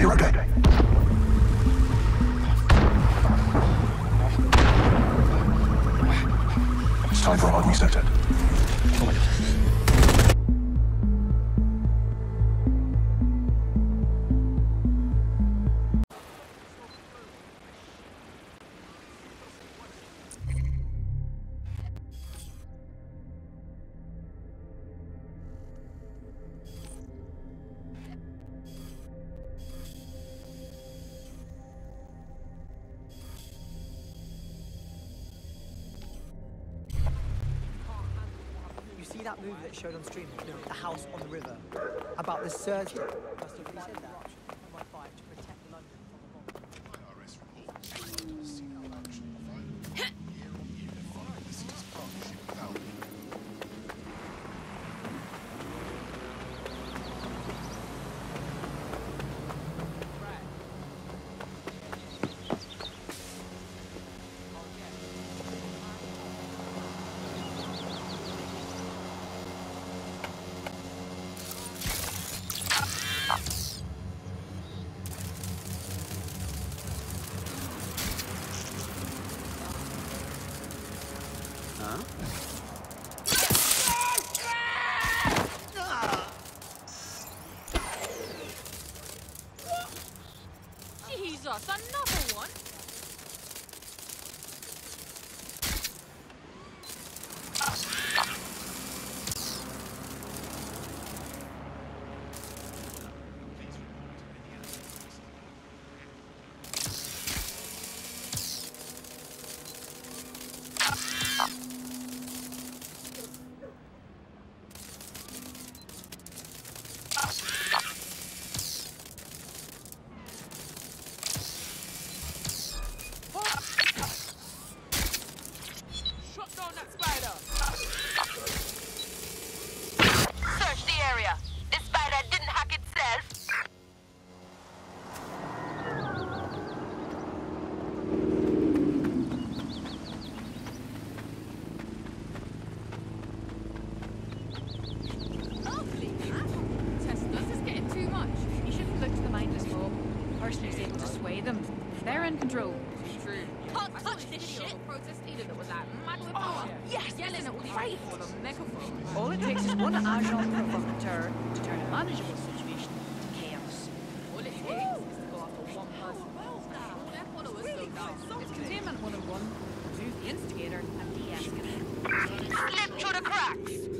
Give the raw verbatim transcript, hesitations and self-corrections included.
zero day. It's time for a hard reset. Oh my God. See that movie that showed on stream, you know, the house on the river, about the surgeon? Must have really said that. To protect London from the bomb. I R S report. Seen our action of violent year on year following the city's partnership with Albion. Jesus, another one? Search the area. This spider didn't hack itself. Lovely, Test, this is getting too much. You shouldn't look to the mindless mob. Person who's able to sway them. They're in control. True. Can't touch this shit. Protest leader that was like mad with power. Yes, yelling at all these people with a megaphone. All it takes is one agile provocateur to turn a manageable situation to chaos. All it takes is to go after one person. All their followers go down. It's containment one oh one. Remove the instigator and de-escalate. Slip through the cracks.